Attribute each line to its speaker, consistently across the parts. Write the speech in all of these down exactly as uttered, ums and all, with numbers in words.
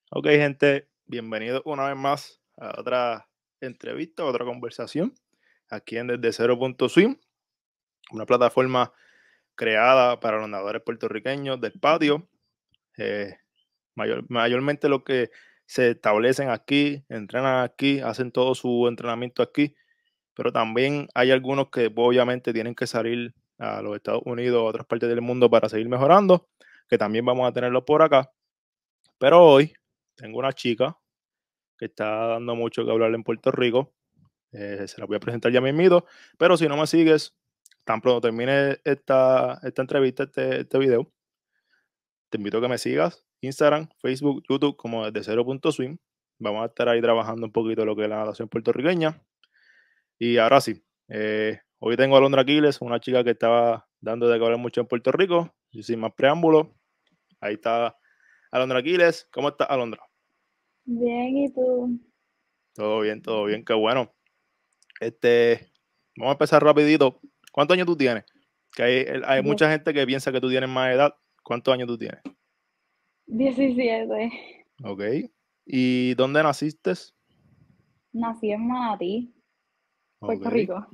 Speaker 1: Ok, gente, bienvenidos una vez más a otra entrevista, otra conversación aquí en Desde Cero punto Swim, una plataforma creada para los nadadores puertorriqueños del patio. Eh, mayor- mayormente los que se establecen aquí, entrenan aquí, hacen todo su entrenamiento aquí, pero también hay algunos que pues, obviamente tienen que salir a los Estados Unidos o a otras partes del mundo para seguir mejorando, que también vamos a tenerlos por acá. Pero hoy tengo una chica que está dando mucho que hablar en Puerto Rico. Eh, se la voy a presentar ya mismito, pero si no me sigues, tan pronto termine esta, esta entrevista, este, este video, te invito a que me sigas, Instagram, Facebook, YouTube, como desde cero punto swim. Vamos a estar ahí trabajando un poquito lo que es la natación puertorriqueña. Y ahora sí, eh, hoy tengo a Alondra Aquiles, una chica que estaba dando de que hablar mucho en Puerto Rico, y sin más preámbulos, ahí está Alondra Aquiles. ¿Cómo estás, Alondra?
Speaker 2: Bien, ¿y tú?
Speaker 1: Todo bien, todo bien, qué bueno. Este, Vamos a empezar rapidito. ¿Cuántos años tú tienes? Que hay, hay
Speaker 2: Diez-
Speaker 1: mucha gente que piensa que tú tienes más edad. ¿Cuántos años tú tienes?
Speaker 2: diecisiete.
Speaker 1: Ok. ¿Y dónde naciste?
Speaker 2: Nací en Manatí, Puerto
Speaker 1: Ok.
Speaker 2: Rico.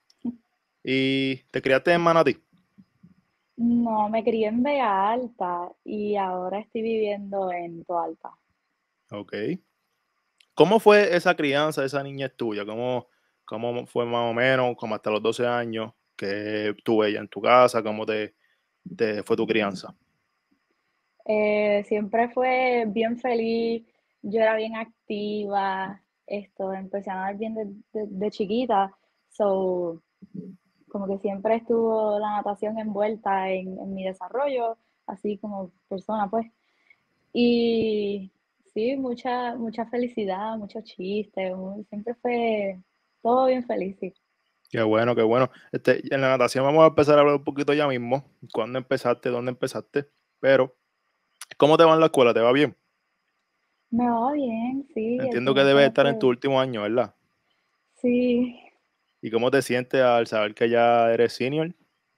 Speaker 1: ¿Y te criaste en Manatí?
Speaker 2: No, me crié en Vega Alta y ahora estoy viviendo en Toalta.
Speaker 1: Ok. ¿Cómo fue esa crianza, esa niñez tuya? ¿Cómo, cómo fue más o menos, como hasta los doce años que tuve ella en tu casa? ¿Cómo te, te fue tu crianza?
Speaker 2: Eh, siempre fue bien feliz, yo era bien activa, esto, empecé a nadar bien de, de- de chiquita, so, como que siempre estuvo la natación envuelta en, en mi desarrollo, así como persona, pues. Y sí, mucha, mucha felicidad, muchos chistes, muy- siempre fue todo bien feliz, sí.
Speaker 1: Qué bueno, qué bueno. Este, en la natación vamos a empezar a hablar un poquito ya mismo. ¿Cuándo empezaste? ¿Dónde empezaste? Pero ¿cómo te va en la escuela? ¿Te va bien?
Speaker 2: Me va bien, sí, el
Speaker 1: Entiendo que
Speaker 2: primer
Speaker 1: debes estar en tu
Speaker 2: semestre,
Speaker 1: último año, ¿verdad?
Speaker 2: sí,
Speaker 1: ¿Y cómo te sientes al saber que ya eres senior?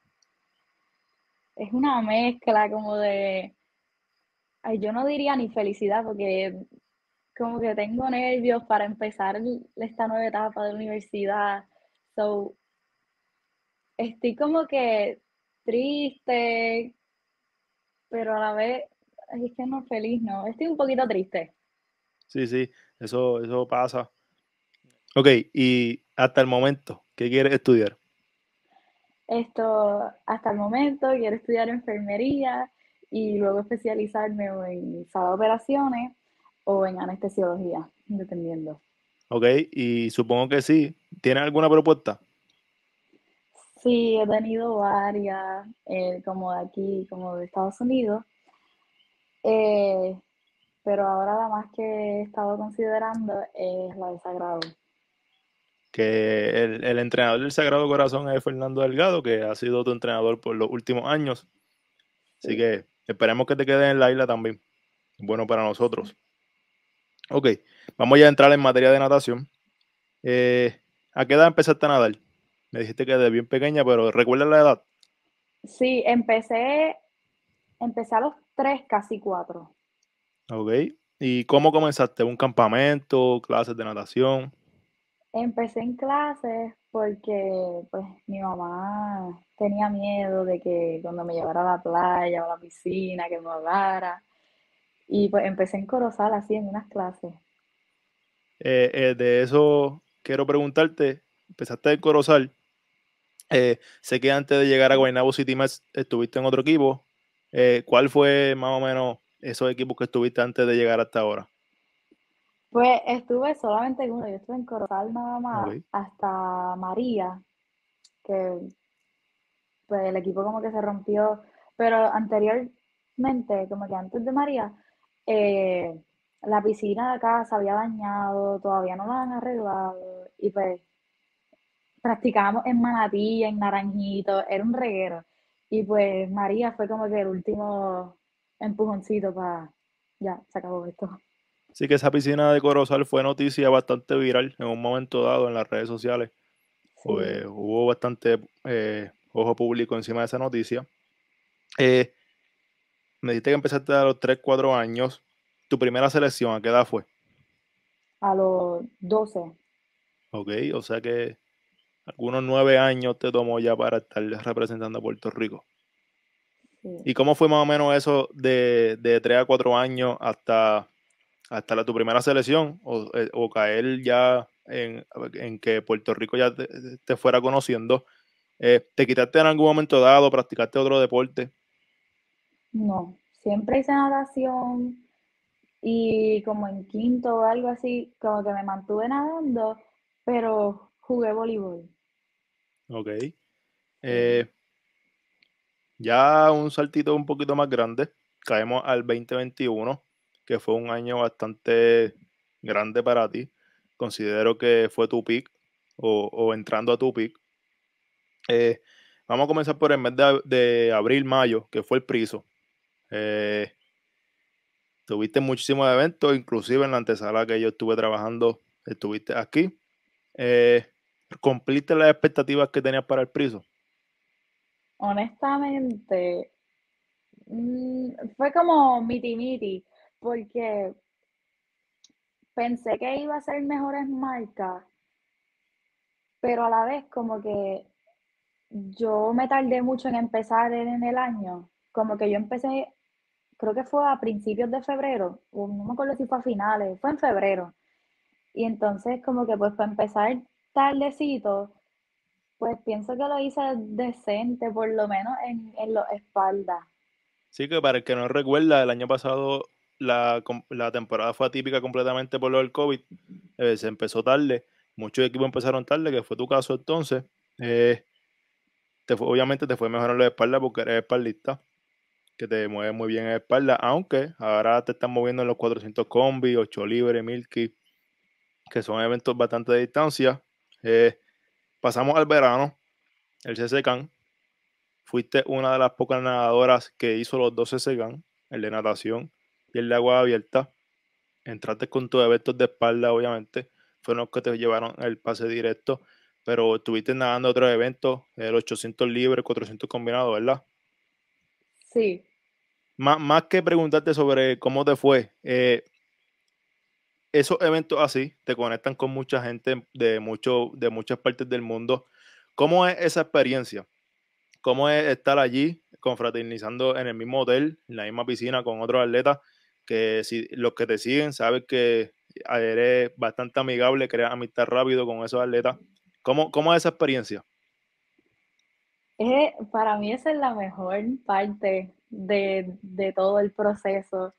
Speaker 2: es una mezcla como de, ay, yo no diría ni felicidad porque como que tengo nervios para empezar el- esta nueva etapa de universidad, so, estoy como que triste, pero a la vez, ay, es que no feliz, no, estoy un poquito triste.
Speaker 1: Sí, sí, eso, eso pasa. Ok, y hasta el momento, ¿qué quieres estudiar?
Speaker 2: Esto, hasta el momento quiero estudiar enfermería y luego especializarme o en sala de operaciones o en anestesiología, dependiendo.
Speaker 1: Ok, y supongo que sí. ¿Tienes alguna propuesta?
Speaker 2: Sí, he tenido varias, eh, como de aquí, como de Estados Unidos, eh, pero ahora la más que he estado considerando es la de Sagrado.
Speaker 1: Que el, el entrenador del Sagrado Corazón es Fernando Delgado, que ha sido tu entrenador por los últimos años. Así
Speaker 2: Sí,
Speaker 1: que esperemos que te quedes en la isla también. Bueno para
Speaker 2: sí.
Speaker 1: nosotros. Ok, vamos ya a entrar en materia de natación. Eh, ¿A qué edad empezaste a nadar? Me dijiste que de bien pequeña, pero ¿recuerdas la edad?
Speaker 2: Sí, empecé, empecé a los tres, casi cuatro.
Speaker 1: Ok. ¿Y cómo comenzaste? ¿Un campamento? ¿Clases de natación?
Speaker 2: Empecé en clases porque pues mi mamá tenía miedo de que cuando me llevara a la playa o a la piscina que me ahogara y pues empecé en Corozal así en unas clases.
Speaker 1: Eh, eh, de eso quiero preguntarte. Empezaste en Corozal. Eh, sé que antes de llegar a Guaynabo City Mets estuviste en otro equipo. Eh, ¿cuál fue más o menos esos equipos que estuviste antes de llegar hasta ahora?
Speaker 2: Pues estuve solamente en uno, yo estuve en Corozal nada más
Speaker 1: Ok.
Speaker 2: hasta María, que pues el equipo como que se rompió, pero anteriormente, como que antes de María, eh, la piscina de acá se había dañado, todavía no la han arreglado y pues practicábamos en Manatí, en Naranjito, era un reguero. Y pues María fue como que el último empujoncito para, ya, se acabó esto.
Speaker 1: Sí que esa piscina de Corozal fue noticia bastante viral en un momento dado en las redes sociales. Pues,
Speaker 2: Sí,
Speaker 1: hubo bastante eh, ojo público encima de esa noticia. Eh, Me dijiste que empezaste a los tres cuatro años. tu primera selección, ¿a qué edad fue?
Speaker 2: A los doce.
Speaker 1: Ok, o sea que algunos nueve años te tomó ya para estar representando a Puerto Rico.
Speaker 2: Sí.
Speaker 1: ¿Y cómo fue más o menos eso de, de tres a cuatro años hasta, hasta la, tu primera selección? O, eh, o caer ya en, en que Puerto Rico ya te, te fuera conociendo. Eh, ¿te quitaste en algún momento dado? ¿Practicaste otro deporte?
Speaker 2: No, siempre hice natación y como en quinto o algo así, como que me mantuve nadando, pero jugué voleibol.
Speaker 1: Ok.
Speaker 2: Sí.
Speaker 1: Eh, ya un saltito un poquito más grande. Caemos al veinte veintiuno, que fue un año bastante grande para ti. Considero que fue tu pick o, o entrando a tu pick. Eh, Vamos a comenzar por el mes de, de abril, mayo, que fue el Prizo. Eh, Tuviste muchísimos eventos, inclusive en la antesala que yo estuve trabajando, estuviste aquí. Eh, ¿Cumpliste las expectativas que tenías para el Prizo?
Speaker 2: Honestamente, mm, fue como miti miti, porque pensé que iba a ser mejores marcas, pero a la vez como que yo me tardé mucho en empezar en el año. Como que yo empecé, creo que fue a principios de febrero, o no me acuerdo si fue a finales, fue en febrero. Y entonces como que pues para empezar tardecito, pues pienso que lo hice decente, por lo menos en, en los espaldas.
Speaker 1: Sí, que para el que no recuerda, el año pasado la, com- la temporada fue atípica completamente por lo del COVID. Eh, se empezó tarde, muchos equipos empezaron tarde, que fue tu caso entonces. Eh, te fue- Obviamente te fue mejor en la espalda porque eres espaldista, que te mueves muy bien en espalda, aunque ahora te están moviendo en los cuatrocientos combi, ocho libre, milky, que son eventos bastante de distancia. Eh, Pasamos al verano, el C C C A N. Fuiste una de las pocas nadadoras que hizo los dos C C C A N, el de natación y el de agua abierta. Entraste con tus eventos de espalda, obviamente, fueron los que te llevaron el pase directo, pero estuviste nadando otros eventos, el ochocientos libre, cuatrocientos combinado, ¿verdad?
Speaker 2: Sí.
Speaker 1: Más, más que preguntarte sobre cómo te fue, eh, esos eventos así te conectan con mucha gente de, mucho, de muchas partes del mundo. ¿Cómo es esa experiencia? ¿Cómo es estar allí confraternizando en el mismo hotel, en la misma piscina con otros atletas? Que si los que te siguen saben que eres bastante amigable, creas amistad rápido con esos atletas. ¿Cómo, cómo es esa experiencia?
Speaker 2: Es, para mí esa es la mejor parte de, de todo el proceso.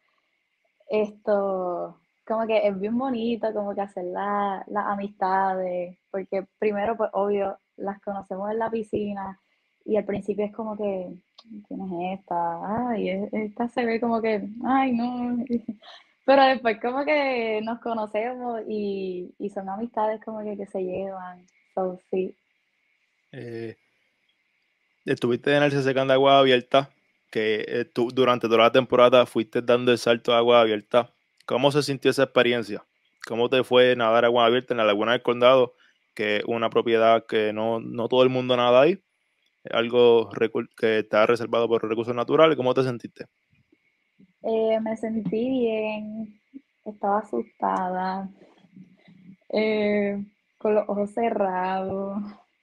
Speaker 2: Esto, como que es bien bonito, como que hacer la- las amistades, porque primero, pues obvio, las conocemos en la piscina y al principio es como que, ¿quién es esta? Ay, e- esta se ve como que, ay, no. Pero después como que nos conocemos y, y son amistades como que, que se llevan. So, sí.
Speaker 1: Eh, Estuviste en el C C C A N de agua abierta, que eh, tú durante toda la temporada fuiste dando el salto a agua abierta. ¿Cómo se sintió esa experiencia? ¿Cómo te fue nadar agua abierta en la Laguna del Condado, que es una propiedad que no, no todo el mundo nada ahí? Algo recu- que está reservado por recursos naturales. ¿Cómo te sentiste?
Speaker 2: Eh, me sentí bien, estaba asustada, eh, con los ojos cerrados.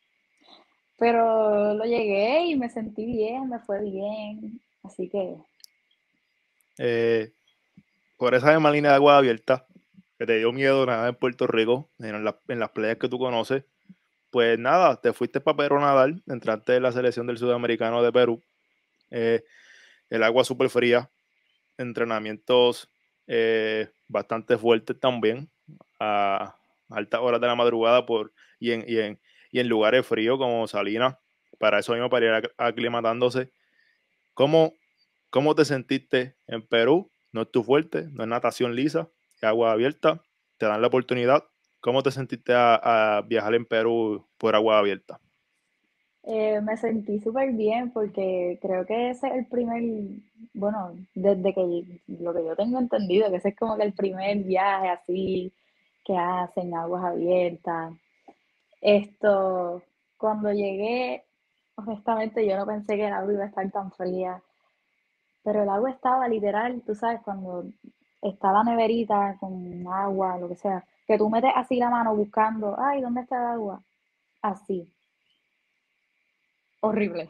Speaker 2: Pero lo llegué y me sentí bien, me fue bien, así que
Speaker 1: Eh, por esa misma línea de agua abierta, que te dio miedo nadar en Puerto Rico, en, la- en las playas que tú conoces, pues nada, te fuiste para Perú a nadar, entraste en la selección del sudamericano de Perú. Eh, el agua súper fría, entrenamientos eh, bastante fuertes también, a altas horas de la madrugada por, y, en, y, en, y en lugares fríos como Salinas, para eso mismo, para ir ac- aclimatándose. ¿Cómo, ¿Cómo te sentiste en Perú? No es tu fuerte, no es natación lisa, es agua abierta, te dan la oportunidad. ¿Cómo te sentiste a, a viajar en Perú por agua abierta?
Speaker 2: eh, me sentí súper bien porque creo que ese es el primer, bueno, desde que lo que yo tengo entendido, que ese es como que el primer viaje así que hacen aguas abiertas. Esto, cuando llegué, honestamente yo no pensé que el agua iba a estar tan fría, pero el agua estaba literal, tú sabes, cuando está la neverita con agua, lo que sea, que tú metes así la mano buscando, ay, ¿dónde está el agua? Así, horrible.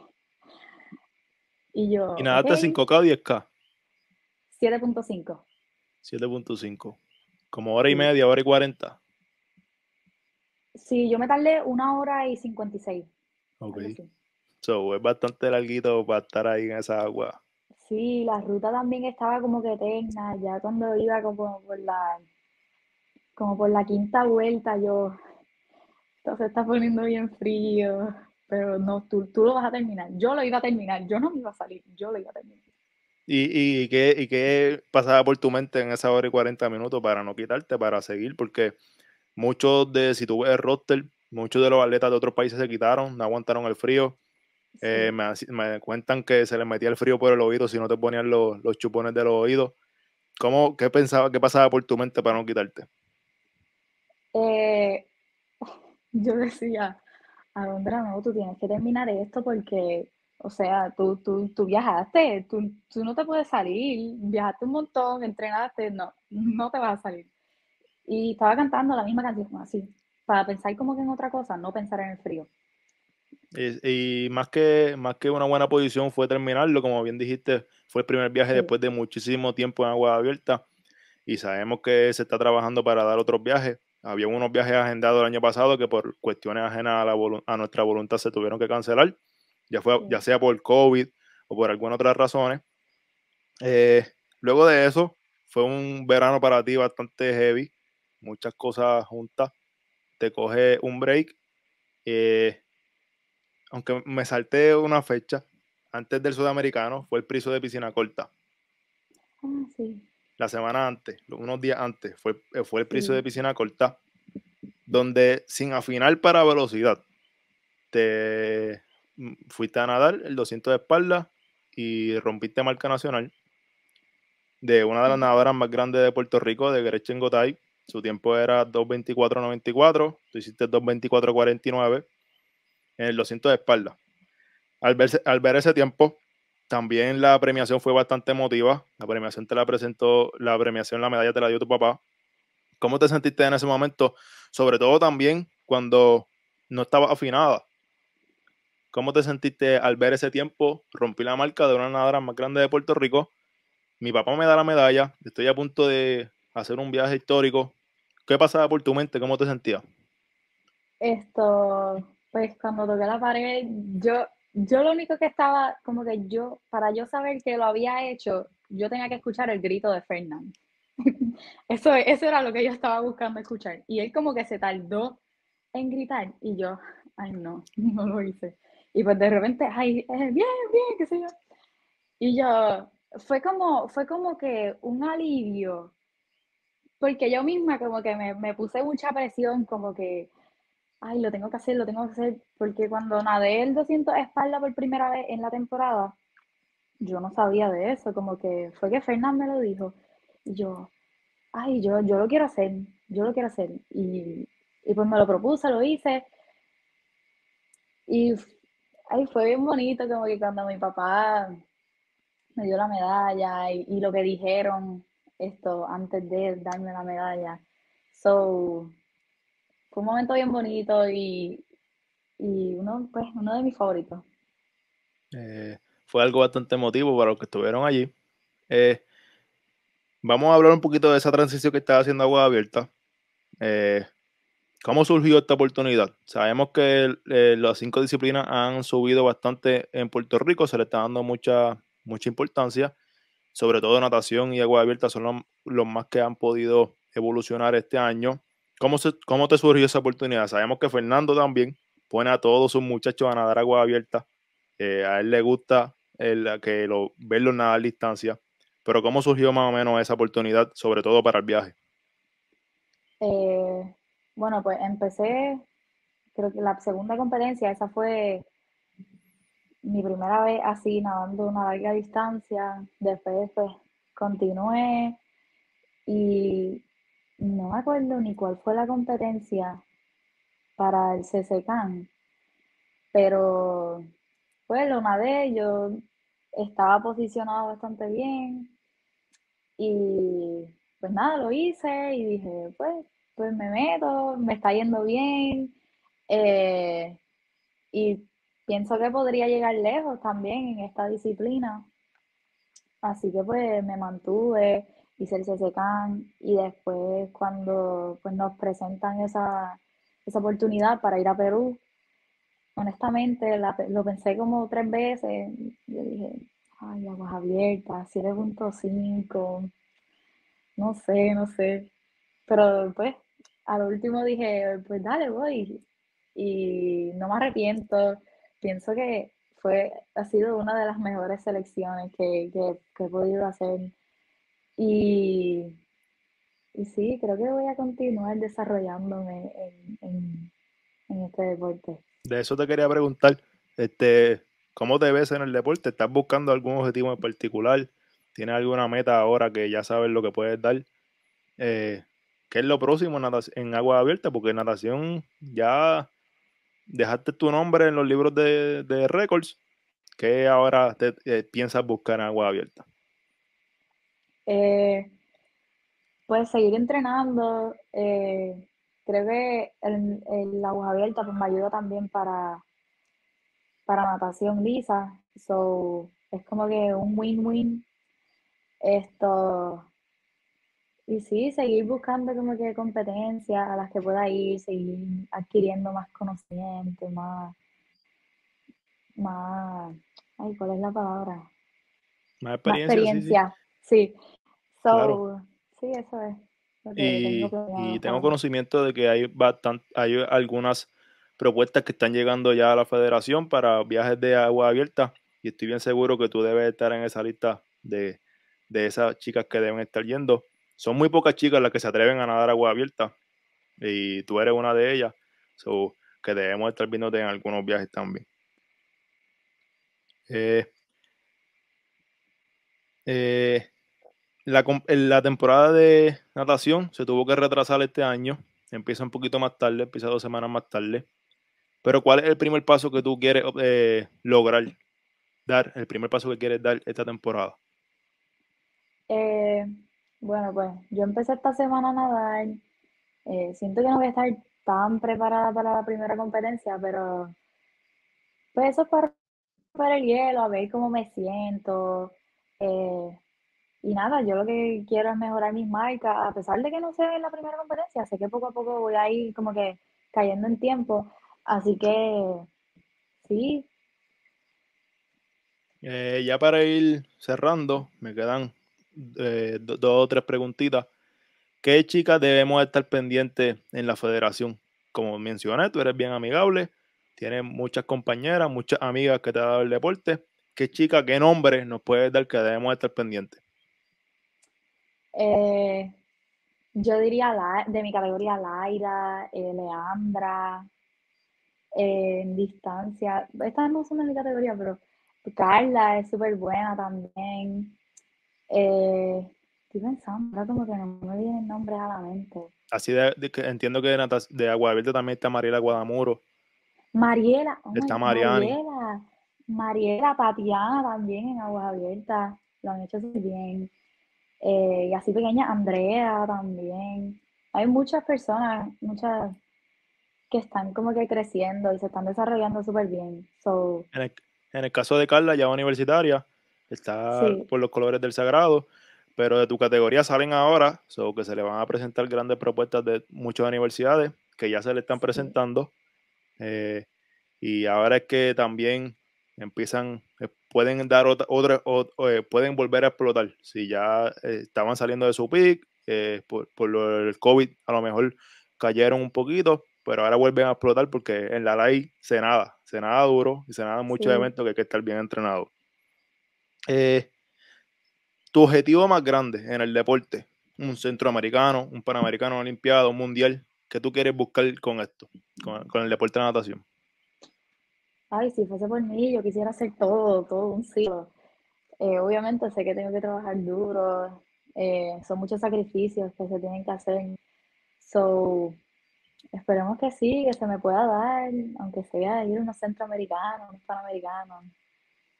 Speaker 2: Y yo,
Speaker 1: Y
Speaker 2: ok,
Speaker 1: nadaste cinco K o diez K,
Speaker 2: siete punto cinco.
Speaker 1: siete punto cinco. Como hora y
Speaker 2: Sí.
Speaker 1: media, hora y cuarenta.
Speaker 2: Sí, yo me tardé una hora y cincuenta y seis,
Speaker 1: Ok.
Speaker 2: algo así.
Speaker 1: So, es bastante larguito para estar ahí en esa agua.
Speaker 2: Sí, la ruta también estaba como que eterna, ya cuando iba como por la, como por la quinta vuelta, yo, esto se está poniendo bien frío, pero no, tú, tú lo vas a terminar. Yo lo iba a terminar, yo no me iba a salir, yo lo iba a terminar.
Speaker 1: ¿Y, y, qué, ¿Y qué pasaba por tu mente en esa hora y cuarenta minutos para no quitarte, para seguir? Porque muchos de, si tú ves el roster, muchos de los atletas de otros países se quitaron, no aguantaron el frío. Eh,
Speaker 2: Sí.
Speaker 1: me, me cuentan que se les metía el frío por el oído si no te ponían los, los chupones de los oídos. ¿Cómo, qué pensaba, qué pasaba por tu mente para no quitarte?
Speaker 2: Eh, yo decía, Alondra, no, tú tienes que terminar esto porque, o sea, tú, tú, tú viajaste, tú, tú no te puedes salir, viajaste un montón, entrenaste, no, no te vas a salir. Y estaba cantando la misma canción, así, para pensar como que en otra cosa, no pensar en el frío.
Speaker 1: Y, y más que, más que una buena posición fue terminarlo, como bien dijiste, fue el primer viaje
Speaker 2: Sí,
Speaker 1: después de muchísimo tiempo en agua abierta y sabemos que se está trabajando para dar otros viajes. Había unos viajes agendados el año pasado que por cuestiones ajenas a, la volu- a nuestra voluntad se tuvieron que cancelar, ya, fue, ya
Speaker 2: sí.
Speaker 1: sea por COVID o por alguna otras razones. Eh, Luego de eso, fue un verano para ti bastante heavy, muchas cosas juntas, te coge un break. eh, Aunque me salté una fecha, antes del sudamericano, fue el priso de piscina corta.
Speaker 2: Ah, sí,
Speaker 1: La semana antes, unos días antes, fue, fue el priso de
Speaker 2: sí.
Speaker 1: piscina corta, donde sin afinar para velocidad, te mm, fuiste a nadar el doscientos de espalda y rompiste marca nacional de una de las nadadoras más grandes de Puerto Rico, de Gretchen Gotay. Su tiempo era dos veinticuatro noventa y cuatro, tú hiciste dos veinticuatro cuarenta y nueve en el doscientos de espalda. Al ver, al ver ese tiempo, también la premiación fue bastante emotiva. La premiación te la presentó, la premiación, la medalla te la dio tu papá. ¿Cómo te sentiste en ese momento? Sobre todo también cuando no estabas afinada. ¿Cómo te sentiste al ver ese tiempo? Rompí la marca de una nadadora más grande de Puerto Rico. Mi papá me da la medalla. Estoy a punto de hacer un viaje histórico. ¿Qué pasaba por tu mente? ¿Cómo te sentías?
Speaker 2: Esto, pues cuando toqué la pared, yo, yo lo único que estaba, como que yo, para yo saber que lo había hecho, yo tenía que escuchar el grito de Fernán. Eso, eso era lo que yo estaba buscando escuchar. Y él como que se tardó en gritar y yo, ay no, no lo hice. Y pues de repente, ay, eh, bien, bien, qué sé yo. Y yo, fue como, fue como que un alivio, porque yo misma como que me, me puse mucha presión, como que, ay, lo tengo que hacer, lo tengo que hacer, porque cuando nadé el doscientos espalda por primera vez en la temporada, yo no sabía de eso, como que fue que Fernán me lo dijo. Y yo, ay, yo, yo lo quiero hacer, yo lo quiero hacer. Y, y pues me lo propuse, lo hice. Y ay, fue bien bonito, como que cuando mi papá me dio la medalla y, y lo que dijeron esto antes de darme la medalla. So, fue un momento bien bonito y, y uno, pues, uno de mis favoritos.
Speaker 1: Eh, Fue algo bastante emotivo para los que estuvieron allí. Eh, Vamos a hablar un poquito de esa transición que estaba haciendo Agua Abierta. Eh, ¿Cómo surgió esta oportunidad? Sabemos que eh, las cinco disciplinas han subido bastante en Puerto Rico, se le está dando mucha, mucha importancia, sobre todo natación y agua abierta son los, los más que han podido evolucionar este año. ¿Cómo, se, ¿Cómo te surgió esa oportunidad? Sabemos que Fernando también pone a todos sus muchachos a nadar agua abierta. Eh, a él le gusta el, que lo, verlos nadar a distancia. Pero ¿cómo surgió más o menos esa oportunidad, sobre todo para el viaje?
Speaker 2: Eh, bueno, pues empecé, creo que la segunda competencia, esa fue mi primera vez así nadando una larga distancia. Después, pues, continué y no me acuerdo ni cuál fue la competencia para el C C C A N, pero pues lo nadé, yo estaba posicionado bastante bien y pues nada, lo hice y dije, pues, pues me meto, me está yendo bien. Eh, y pienso que podría llegar lejos también en esta disciplina. Así que pues me mantuve, hice el C C C A N y después cuando pues, nos presentan esa, esa oportunidad para ir a Perú, honestamente la, lo pensé como tres veces. Yo dije, ay, aguas abiertas, siete punto cinco, no sé, no sé. Pero pues al último dije, pues dale, voy. Y no me arrepiento. Pienso que fue, ha sido una de las mejores selecciones que, que, que he podido hacer. Y, y sí, creo que voy a continuar desarrollándome en, en, en este deporte.
Speaker 1: De eso te quería preguntar, este, ¿cómo te ves en el deporte? ¿Estás buscando algún objetivo en particular? ¿Tienes alguna meta ahora que ya sabes lo que puedes dar? Eh, ¿Qué es lo próximo en, natac- en agua abierta? Porque en natación ya dejaste tu nombre en los libros de, de récords. ¿Qué ahora te, eh, piensas buscar en agua abierta?
Speaker 2: Eh, pues seguir entrenando. Eh, creo que el, el agua abierta pues, me ayuda también para, para natación lisa. So, es como que un win-win. Esto, y sí, seguir buscando como que competencias a las que pueda ir, seguir adquiriendo más conocimiento, más, más, ay, ¿cuál es la palabra?
Speaker 1: Más
Speaker 2: Más
Speaker 1: experiencia, sí, sí,
Speaker 2: experiencia, sí.
Speaker 1: claro.
Speaker 2: So, sí, eso es lo que tengo
Speaker 1: Y, y
Speaker 2: planeado
Speaker 1: tengo
Speaker 2: para.
Speaker 1: conocimiento de que hay, bastan- hay algunas propuestas que están llegando ya a la federación para viajes de agua abierta y estoy bien seguro que tú debes estar en esa lista de, de esas chicas que deben estar yendo. Son muy pocas chicas las que se atreven a nadar agua abierta y tú eres una de ellas, so, que debemos estar viéndote en algunos viajes también. Eh, eh, la, com- la temporada de natación se tuvo que retrasar este año, empieza un poquito más tarde, empieza dos semanas más tarde. Pero ¿cuál es el primer paso que tú quieres eh, lograr dar, el primer paso que quieres dar esta temporada?
Speaker 2: Eh, bueno, pues yo empecé esta semana a nadar. Eh, siento que no voy a estar tan preparada para la primera competencia, pero pues eso es para, para el hielo, a ver cómo me siento. Eh, y nada, yo lo que quiero es mejorar mis marcas, a pesar de que no sé en la primera competencia, sé que poco a poco voy a ir como que cayendo en tiempo. Así que sí.
Speaker 1: Eh, ya para ir cerrando, me quedan eh, do- dos o tres preguntitas. ¿Qué chicas debemos estar pendientes en la federación? Como mencioné, tú eres bien amigable, tienes muchas compañeras, muchas amigas que te ha dado el deporte. ¿Qué chica, qué nombre nos puedes dar que debemos estar pendientes?
Speaker 2: Eh, yo diría la, de mi categoría Laira, eh, Leandra, eh, en distancia. Estas no son de mi categoría, pero Carla es súper buena también. Eh, estoy pensando, ahora como que no me vienen nombres a la mente.
Speaker 1: Así de, de que entiendo que de, natas- de Agua Verde también está Mariela Guadamuro,
Speaker 2: Mariela, oh my
Speaker 1: está
Speaker 2: God,
Speaker 1: Mariani.
Speaker 2: Mariela, Mariela, Tatiana también en Aguas Abiertas, lo han hecho súper bien. Eh, y así pequeña, Andrea también. Hay muchas personas, muchas que están como que creciendo y se están desarrollando súper bien. So,
Speaker 1: En el, en el caso de Carla, ya universitaria, está
Speaker 2: sí,
Speaker 1: por los colores del sagrado, pero de tu categoría salen ahora, so que se le van a presentar grandes propuestas de muchas universidades que ya se le están
Speaker 2: sí,
Speaker 1: presentando. eh, y ahora es que también empiezan, eh, pueden dar otra, otra o- o, eh, pueden volver a explotar. Si ya eh, estaban saliendo de su peak, eh, por, por lo del COVID a lo mejor cayeron un poquito, pero ahora vuelven a explotar porque en la LAI se nada, se nada duro y se nada muchos
Speaker 2: sí.
Speaker 1: eventos que hay que estar bien entrenado. Eh, Tu objetivo más grande en el deporte, un centroamericano, un panamericano, una olimpiada, un mundial, ¿qué tú quieres buscar con esto, con, con el deporte de natación?
Speaker 2: Ay, si fuese por mí, yo quisiera hacer todo, todo un ciclo. Eh, obviamente sé que tengo que trabajar duro, eh, son muchos sacrificios que se tienen que hacer. So, esperemos que sí, que se me pueda dar, aunque sea ir a unos centroamericanos, unos panamericanos.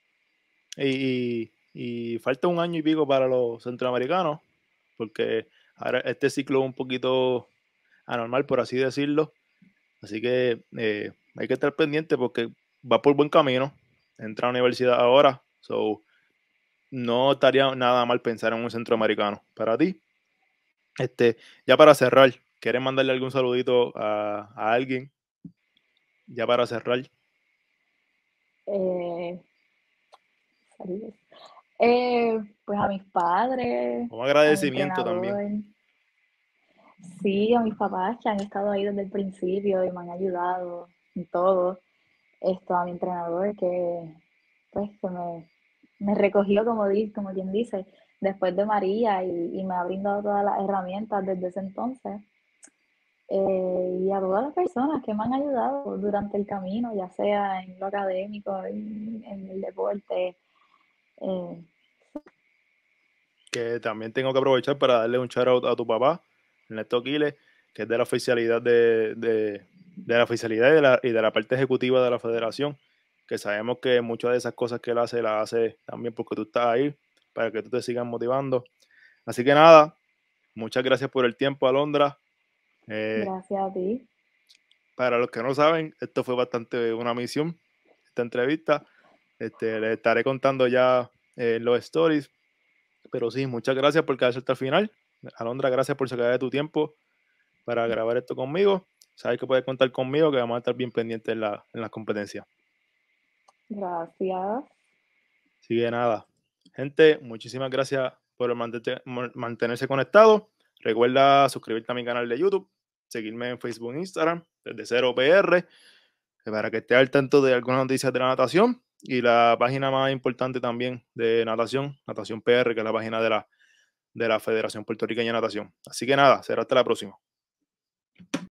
Speaker 1: Y, y falta un año y pico para los centroamericanos, porque Ahora este ciclo es un poquito anormal, por así decirlo. Así que eh, hay que estar pendiente porque va por buen camino. Entra a la universidad ahora. So, no estaría nada mal pensar en un centroamericano. Para ti, este, ya para cerrar, ¿quieres mandarle algún saludito a, a alguien? Ya para cerrar.
Speaker 2: Eh, saludos. Eh, pues a mis padres,
Speaker 1: Un
Speaker 2: a mi
Speaker 1: agradecimiento también.
Speaker 2: entrenador, sí, a mis papás que han estado ahí desde el principio y me han ayudado en todo. Esto, a mi entrenador que, pues, que me, me recogió, como, di, como quien dice, después de María y, y me ha brindado todas las herramientas desde ese entonces. Eh, y a todas las personas que me han ayudado durante el camino, ya sea en lo académico, en, en el deporte. Eh,
Speaker 1: Que también tengo que aprovechar para darle un shout out a tu papá, Ernesto Quiles, que es de la oficialidad de, de, de la oficialidad y de la, y de la parte ejecutiva de la federación, que sabemos que muchas de esas cosas que él hace, las hace también porque tú estás ahí, para que tú te sigas motivando. Así que nada, muchas gracias por el tiempo, Alondra. Eh,
Speaker 2: gracias a ti.
Speaker 1: para los que no saben, esto fue bastante una misión, esta entrevista. Este, les estaré contando ya eh, los stories. Pero sí, muchas gracias por quedarse hasta el final. Alondra, gracias por sacar de tu tiempo para grabar esto conmigo. Sabes que puedes contar conmigo, que vamos a estar bien pendientes en, la, en las competencias.
Speaker 2: Gracias.
Speaker 1: Así que nada, gente, muchísimas gracias por mantente, mantenerse conectado. Recuerda suscribirte a mi canal de YouTube, seguirme en Facebook e Instagram, desde cero P R, para que estés al tanto de algunas noticias de la natación y la página más importante también de natación, Natación P R, que es la página de la, de la Federación Puertorriqueña de Natación. Así que nada, será hasta la próxima.